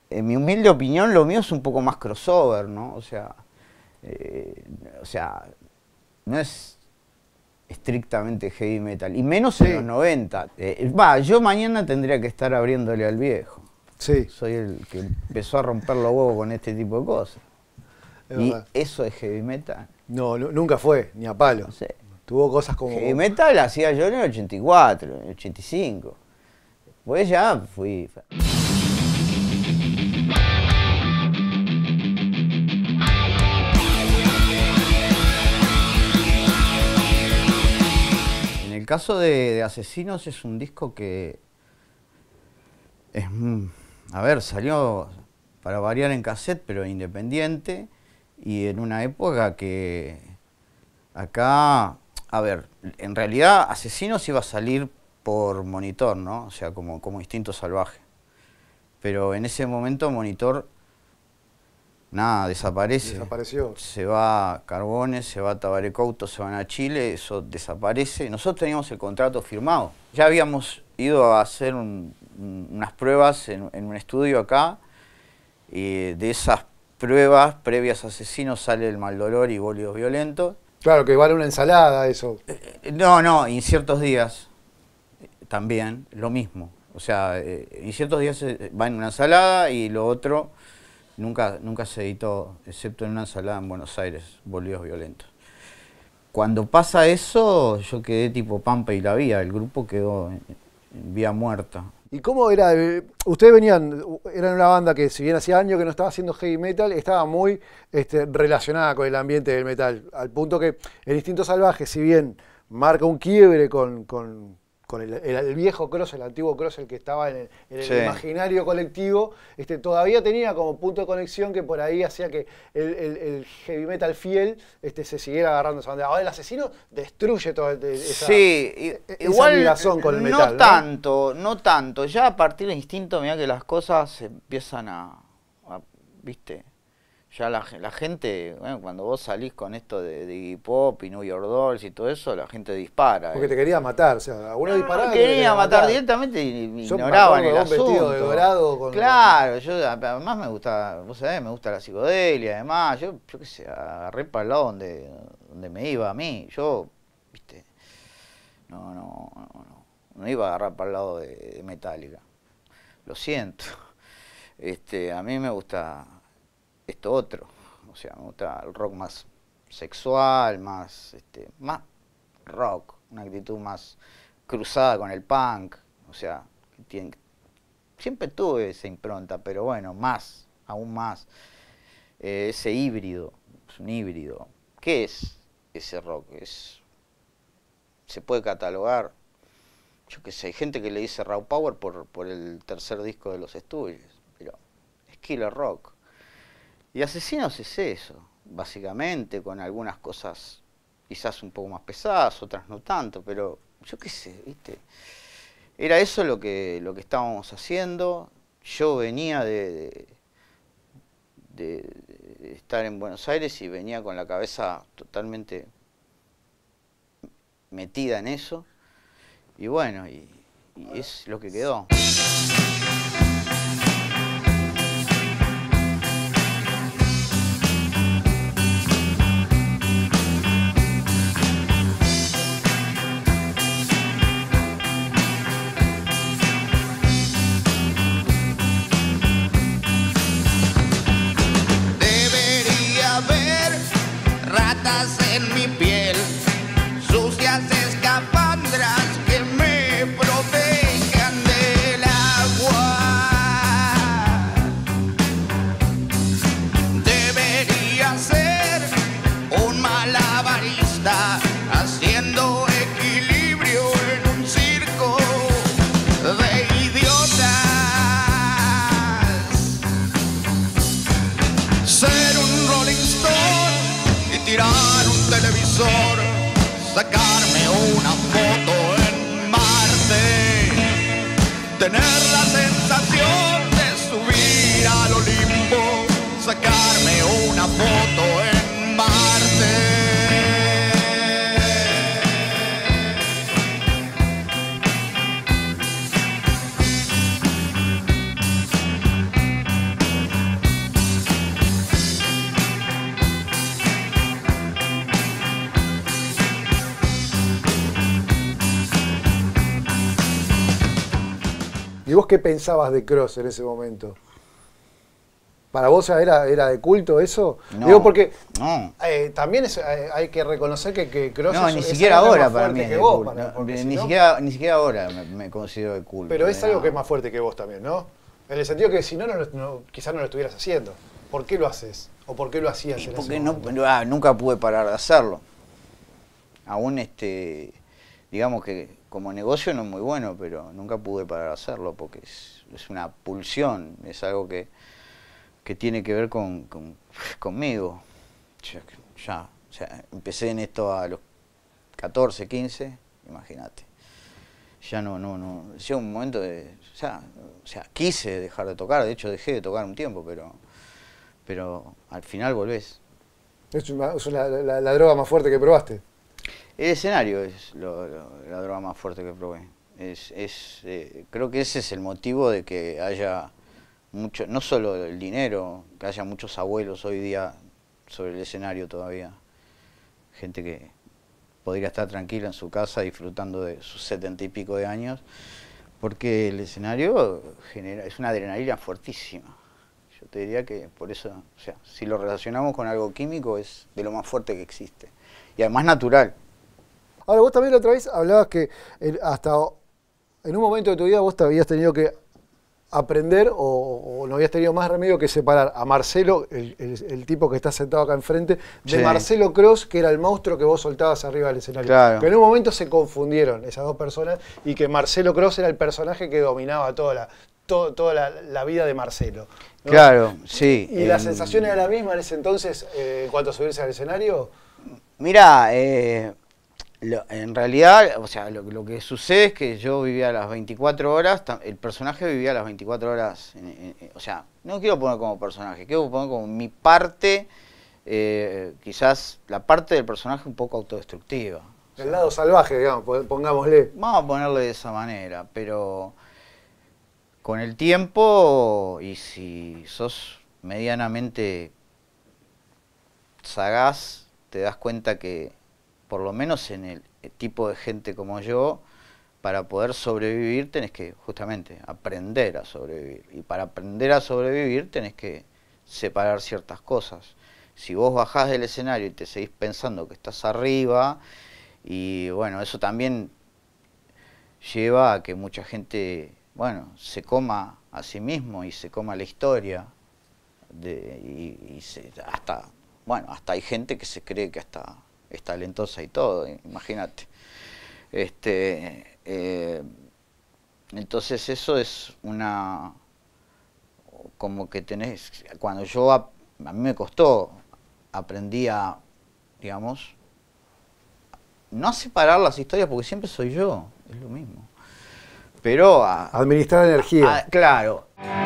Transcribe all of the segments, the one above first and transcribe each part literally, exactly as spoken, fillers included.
En mi humilde opinión, lo mío es un poco más crossover, ¿no? O sea, eh, o sea, no es estrictamente heavy metal, y menos sí. En los noventa. Va, eh, yo mañana tendría que estar abriéndole al viejo. Sí. Soy el que empezó a romper los huevos con este tipo de cosas. Es y verdad. Eso es heavy metal. No, nunca fue, ni a palo. No sé. Tuvo cosas como... Heavy metal hacía yo en el ochenta y cuatro, en el ochenta y cinco. Pues ya fui... En el caso de, de Asesinos es un disco que... Es, a ver, salió para variar en cassette, pero independiente, y en una época que acá, a ver, en realidad Asesinos iba a salir por Monitor, ¿no? O sea, como, como Instinto Salvaje. Pero en ese momento Monitor, nada, desaparece. Desapareció. Se va Carbones, se va Tabaré Couto, se van a Chile, eso desaparece. Nosotros teníamos el contrato firmado. Ya habíamos ido a hacer un, un, unas pruebas en, en un estudio acá, y de esas pruebas previas a Asesinos sale El Maldolor y Bólidos Violentos. Claro, que vale una ensalada eso. Eh, no, no, Inciertos Días también, lo mismo. O sea, eh, Inciertos Días va en una ensalada y lo otro nunca, nunca se editó, excepto en una ensalada en Buenos Aires, Bólidos Violentos. Cuando pasa eso, yo quedé tipo Pampa y la Vía, el grupo quedó en, en vía muerta. ¿Y cómo era? Ustedes venían, eran una banda que si bien hacía años que no estaba haciendo heavy metal, estaba muy este, relacionada con el ambiente del metal, al punto que el Instinto Salvaje, si bien marca un quiebre con, con, con el, el, el viejo Cross, el antiguo Cross, el que estaba en el, en el sí. imaginario colectivo, este, todavía tenía como punto de conexión que por ahí hacía que el, el, el heavy metal fiel este, se siguiera agarrando esa bandera. Ahora el Asesino destruye toda esa, sí, esa igual ligazón con el metal. No tanto, ¿no? no tanto. Ya a partir del Instinto, mirá que las cosas se empiezan a, a ¿viste? Ya la, la gente, bueno, cuando vos salís con esto de, de Iggy Pop y New York Dolls y todo eso, la gente dispara. Porque eh. te quería matar, o sea, algunos no, disparaban. No, quería matar, matar directamente y yo ignoraban el un asunto. Vestido de dorado con claro, yo además me gusta, vos sabés, me gusta la psicodelia, además, yo, yo qué sé, agarré para el lado donde, donde me iba a mí, yo, viste, no, no, no, no, no iba a agarrar para el lado de, de Metallica, lo siento, este, a mí me gusta esto otro. O sea, me gusta el rock más sexual, más, este, más rock, una actitud más cruzada con el punk. O sea, tiene, siempre tuve esa impronta, pero bueno, más, aún más. Eh, ese híbrido, es un híbrido. ¿Qué es ese rock? Es, se puede catalogar, yo qué sé, hay gente que le dice Raw Power por, por el tercer disco de Los Estudios, pero es killer rock. Y Asesinos es eso, básicamente, con algunas cosas quizás un poco más pesadas, otras no tanto, pero yo qué sé, ¿viste? Era eso lo que, lo que estábamos haciendo. Yo venía de, de, de, de estar en Buenos Aires y venía con la cabeza totalmente metida en eso. Y bueno, y, y es lo que quedó. En mi piel, sucias escafandras que me protejan del agua. Debería ser un malabarista haciendo equilibrio en un circo de idiotas. Ser un Rolling Stone y tirar un televisor, sacarme una foto en Marte, tener la sensación de subir al Olimpo, sacarme una foto en Marte. vos qué pensabas de Cross en ese momento? ¿Para vos era, era de culto eso? No, Digo porque no. eh, también es, eh, hay que reconocer que, que Cross No, es, ni es siquiera algo ahora más para fuerte mí es que de vos, culto. para- No, porque ni, si no- siquiera, ni siquiera ahora me, me considero de culto. Pero es de algo nada. que es más fuerte que vos también, ¿no? En el sentido que si no, no, lo- no quizás no lo estuvieras haciendo. ¿Por qué lo haces? ¿O por qué lo hacías Y en porque ese no, momento? ah, nunca pude parar de hacerlo. Aún este, digamos que como negocio no es muy bueno, pero nunca pude parar de hacerlo porque es, es una pulsión, es algo que, que tiene que ver con, con- conmigo. Ya, ya, o sea, empecé en esto a los catorce, quince, imagínate. Ya no, no, no, llega un momento de, ya, o sea, quise dejar de tocar, de hecho dejé de tocar un tiempo, pero, pero al final volvés. Es, una- es una- la, la droga más fuerte que probaste. El escenario es lo- lo- la droga más fuerte que probé. Es, es, eh, creo que ese es el motivo de que haya mucho, no solo el dinero, que haya muchos abuelos hoy día sobre el escenario todavía. Gente que podría estar tranquila en su casa disfrutando de sus setenta y pico de años, porque el escenario genera, es una adrenalina fuertísima. Yo te diría que por eso, o sea, si lo relacionamos con algo químico, es de lo más fuerte que existe. Y además natural. Ahora, vos también la otra vez hablabas que el- hasta en un momento de tu vida vos te habías tenido que aprender o, o no habías tenido más remedio que separar a Marcelo, el, el- el tipo que está sentado acá enfrente, de Sí. Marcelo Cross, que era el monstruo que vos soltabas arriba del escenario. Claro. Que en un momento se confundieron esas dos personas y que Marcelo Cross era el personaje que dominaba toda la, to- toda la, la vida de Marcelo, ¿no? Claro, sí. ¿Y la em, sensación era la misma en ese entonces eh, en cuanto a subirse al escenario? Mira, eh, lo- en realidad, o sea, lo, lo que sucede es que yo vivía las veinticuatro horas, ta- el personaje vivía las veinticuatro horas, en- en- en- o sea, no quiero poner como personaje, quiero poner como mi parte, eh, quizás la parte del personaje un poco autodestructiva. El lado salvaje, digamos, po- pongámosle. Vamos a ponerle de esa manera, pero con el tiempo, y si sos medianamente sagaz, te das cuenta que, por lo menos en el tipo de gente como yo, para poder sobrevivir tenés que justamente aprender a sobrevivir. Y para aprender a sobrevivir tenés que separar ciertas cosas. Si vos bajás del escenario y te seguís pensando que estás arriba, y bueno, eso también lleva a que mucha gente, bueno, se coma a sí mismo y se coma la historia. De, y, y se, hasta, bueno, hasta hay gente que se cree que hasta es talentosa y todo, imagínate. Este, eh, entonces eso es una, como que tenés, cuando yo, a, a mí me costó, aprendí a, digamos, no a separar las historias porque siempre soy yo, es lo mismo. Pero a, Administrar energía. a- claro.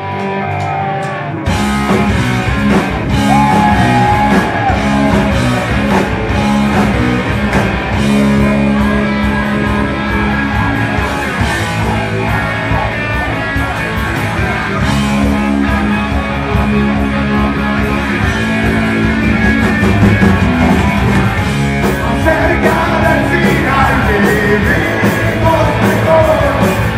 Cerca del final vivimos mejor.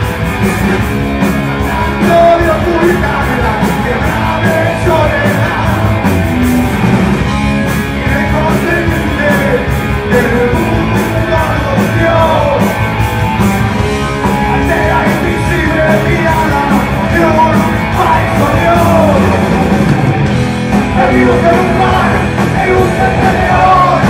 Gloria oscuridad de la tierra de soledad. Inconsciente del mundo nos dio. Aldea invisible mirada de un país soñó. Heridos en un mar, en un interior.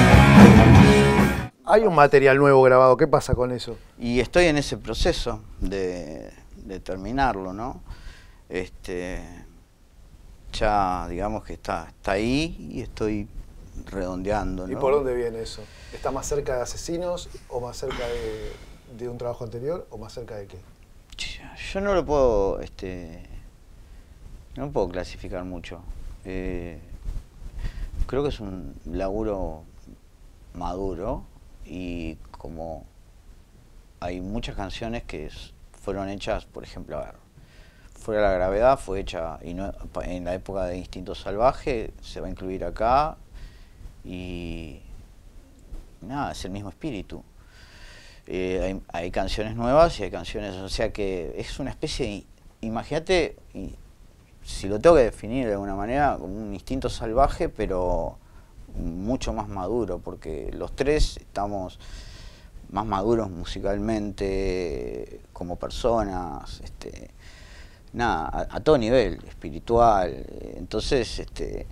Hay un material nuevo grabado, ¿qué pasa con eso? Y estoy en ese proceso de, de terminarlo, ¿no? Este, ya digamos que está, está ahí y estoy redondeando, ¿no? ¿Y por dónde viene eso? ¿Está más cerca de Asesinos o más cerca de, de un trabajo anterior o más cerca de qué? Yo no lo puedo, este, no lo puedo clasificar mucho. Eh, creo que es un laburo maduro y como hay muchas canciones que es- fueron hechas, por ejemplo, a ver, Fuera de la Gravedad fue hecha y no, pa- en la época de Instinto Salvaje, se va a incluir acá y nada, es el mismo espíritu. Eh, hay, hay canciones nuevas y hay canciones, o sea que es una especie de, imagínate, si lo tengo que definir de alguna manera, como un instinto salvaje, pero mucho más maduro, porque los tres estamos más maduros musicalmente, como personas, este, nada, a, a todo nivel, espiritual. Entonces, este,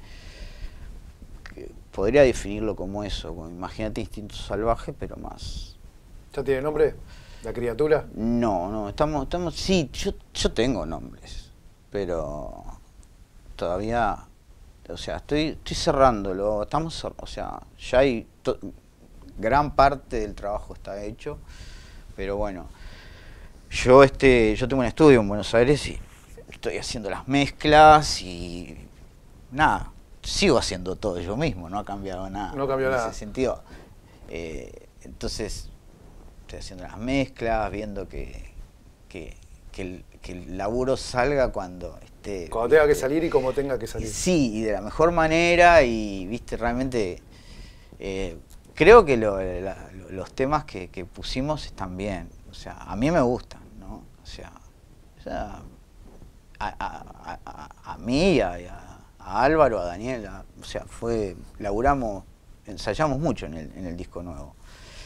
podría definirlo como eso, como, imagínate instinto salvaje, pero más... ¿Ya tiene nombre? ¿La criatura? No, no, estamos, estamos, sí, yo, yo tengo nombres, pero todavía, o sea, estoy, estoy cerrándolo, estamos, o sea, ya hay, to, gran parte del trabajo está hecho, pero bueno, yo este, yo tengo un estudio en Buenos Aires y estoy haciendo las mezclas y nada, sigo haciendo todo yo mismo, no ha cambiado nada. No cambió en nada. ese sentido. Eh, entonces, estoy haciendo las mezclas, viendo que, que, que, el, que el laburo salga cuando esté... Cuando tenga que salir y como tenga que salir. Sí, y de la mejor manera y, viste, realmente... Eh, creo que lo, la, los temas que, que pusimos están bien, o sea, a mí me gustan, ¿no? O sea, o sea a, a, a, a mí, a, a Álvaro, a Daniela, o sea, fue, laburamos, ensayamos mucho en el, en el disco nuevo.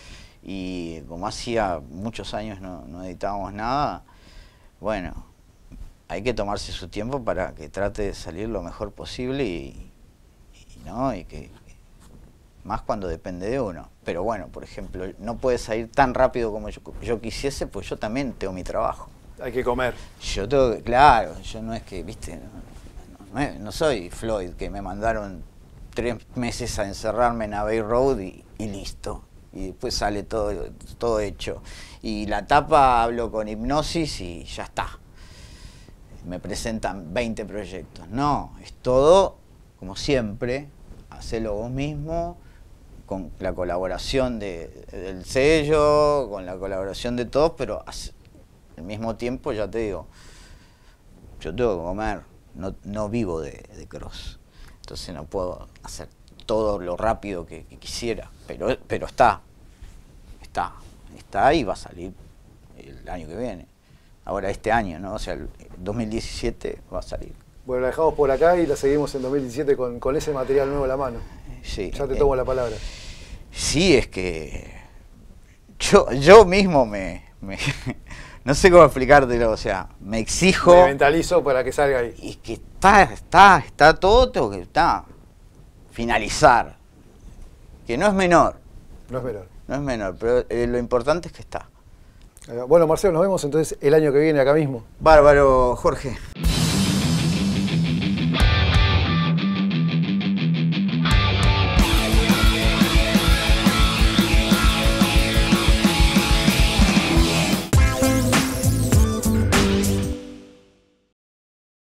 Y como hacía muchos años no, no editábamos nada, bueno, hay que tomarse su tiempo para que trate de salir lo mejor posible y, y, ¿no? y que más cuando depende de uno. Pero bueno, por ejemplo, no puede salir tan rápido como yo, yo quisiese, pues yo también tengo mi trabajo. Hay que comer. Yo tengo que, claro, yo no es que, viste, no, no, no soy Floyd, que me mandaron tres meses a encerrarme en Abbey Road y, y listo. Y después sale todo, todo hecho. Y la tapa hablo con Hipnosis y ya está. Me presentan veinte proyectos. No, es todo, como siempre, hacelo vos mismo, con la colaboración de, del sello, con la colaboración de todos, pero al mismo tiempo, ya te digo, yo tengo que comer, no, no vivo de, de cross. Entonces no puedo hacer todo lo rápido que, que quisiera, pero, pero está, está, está y va a salir el año que viene. Ahora este año, ¿no? O sea, el dos mil diecisiete va a salir. Bueno, la dejamos por acá y la seguimos en dos mil diecisiete con, con ese material nuevo en la mano. Sí. Ya te eh, tomo la palabra. Sí, es que yo, yo mismo me, me no sé cómo explicártelo, o sea, me exijo. Me mentalizo para que salga ahí. Y que está, está, está todo, tengo que está, finalizar. Que no es menor. No es menor. No es menor, pero eh, lo importante es que está. Bueno, Marcelo, nos vemos entonces el año que viene acá mismo. Bárbaro, Jorge.